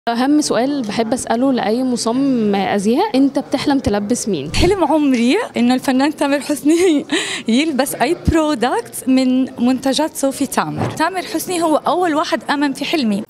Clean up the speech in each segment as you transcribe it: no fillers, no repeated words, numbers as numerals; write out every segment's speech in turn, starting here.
أهم سؤال بحب أسأله لأي مصمم أزياء، أنت بتحلم تلبس مين؟ حلم عمري إنه الفنان تامر حسني يلبس أي برودكت من منتجات صوفي تامر. تامر حسني هو أول واحد آمن في حلمي.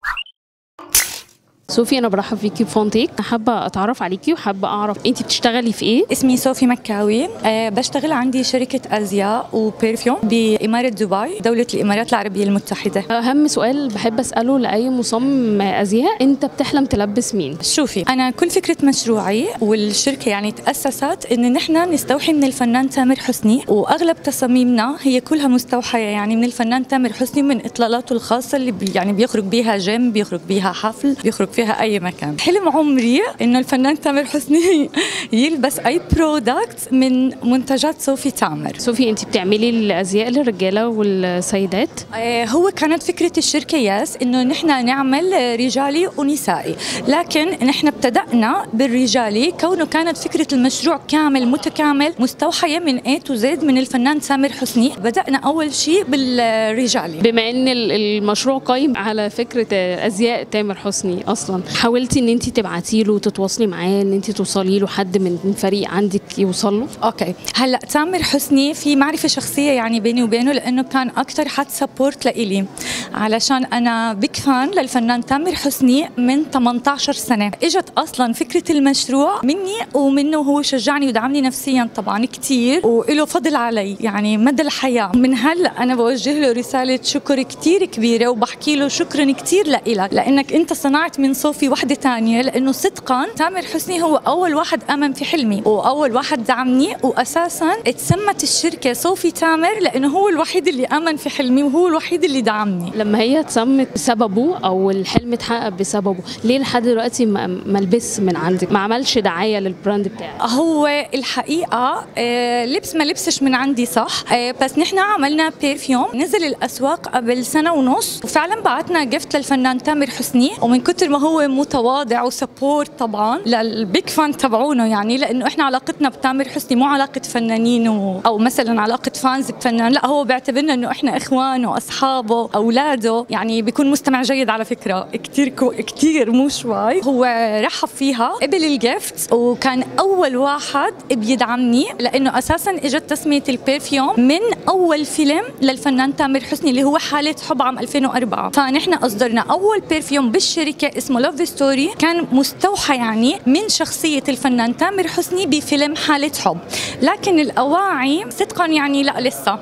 صوفي، أنا برحب فيكي بفونتيك، حابة أتعرف عليكي وحابة أعرف أنت بتشتغلي في إيه؟ اسمي صوفي مكاوي، بشتغل عندي شركة أزياء وبرفيوم بإمارة دبي، دولة الإمارات العربية المتحدة. أهم سؤال بحب أسأله لأي مصمم أزياء، أنت بتحلم تلبس مين؟ شوفي، أنا كل فكرة مشروعي والشركة يعني تأسست إن نحن نستوحي من الفنان تامر حسني، وأغلب تصاميمنا هي كلها مستوحية يعني من الفنان تامر حسني، من إطلالاته الخاصة اللي يعني بيخرج بيها جيم، بيخرج بيها حفل، بيخرج فيها أي مكان. حلم عمري إنه الفنان تامر حسني يلبس أي برودكت من منتجات صوفي تامر. صوفي، أنت بتعملي الأزياء للرجالة والسيدات؟ هو كانت فكرة الشركة إنه نحن نعمل رجالي ونسائي، لكن نحن ابتدأنا بالرجالي كونه كانت فكرة المشروع كامل متكامل مستوحية من A to Z من الفنان تامر حسني. بدأنا أول شيء بالرجالي. بما إن المشروع قايم على فكرة أزياء تامر حسني أصلا، حاولتي ان انت تبعتي له وتتواصلي معاه ان انت توصلي له، حد من فريق عندك يوصل له؟ اوكي، هلا تامر حسني في معرفه شخصيه يعني بيني وبينه، لانه كان اكثر حد سبورت لإلي، علشان انا بيك فان للفنان تامر حسني من 18 سنه. اجت اصلا فكره المشروع مني ومنه، وهو شجعني ودعمني نفسيا طبعا كثير، وله فضل علي يعني مدى الحياه. من هلا انا بوجه له رساله شكر كثير كبيره، وبحكي له شكرا كثير لإلك، لانك انت صنعت من صوفي وحده ثانيه. لانه صدقا تامر حسني هو اول واحد امن في حلمي، واول واحد دعمني، واساسا اتسمت الشركه صوفي تامر لانه هو الوحيد اللي امن في حلمي، وهو الوحيد اللي دعمني. لما هي اتسمت بسببه او الحلم اتحقق بسببه، ليه لحد دلوقتي ما لبس من عندك، ما عملش دعايه للبراند بتاعك؟ هو الحقيقه لبس ما لبسش من عندي صح، بس نحن عملنا برفيوم نزل الاسواق قبل سنه ونص، وفعلا بعتنا جفت للفنان تامر حسني، ومن كتر ما هو متواضع وسبورت طبعا للبيك فان تبعونه، يعني لانه احنا علاقتنا بتامر حسني مو علاقه فنانين او مثلا علاقه فانز بفنان، لا هو بيعتبرنا انه احنا اخوانه، اصحابه، اولاده، يعني بيكون مستمع جيد على فكره كثير كثير مو شوي. هو رحب فيها، قبل الجفت، وكان اول واحد بيدعمني، لانه اساسا اجت تسميه البرفيوم من اول فيلم للفنان تامر حسني اللي هو حاله حب عام 2004. فنحن اصدرنا اول برفيوم بالشركه اسمه لاف ستوري، كان مستوحى يعني من شخصية الفنان تامر حسني بفيلم حالة حب، لكن الأواعي صدقا يعني لا لسه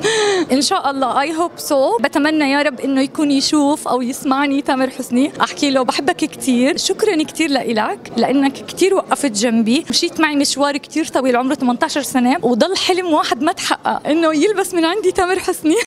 إن شاء الله I hope so. بتمنى يا رب إنه يكون يشوف أو يسمعني تامر حسني، أحكي له بحبك كتير، شكرا كتير لإلك لأنك كتير وقفت جنبي، مشيت معي مشوار كتير طويل عمره 18 سنة، وضل حلم واحد ما تحقق إنه يلبس من عندي تامر حسني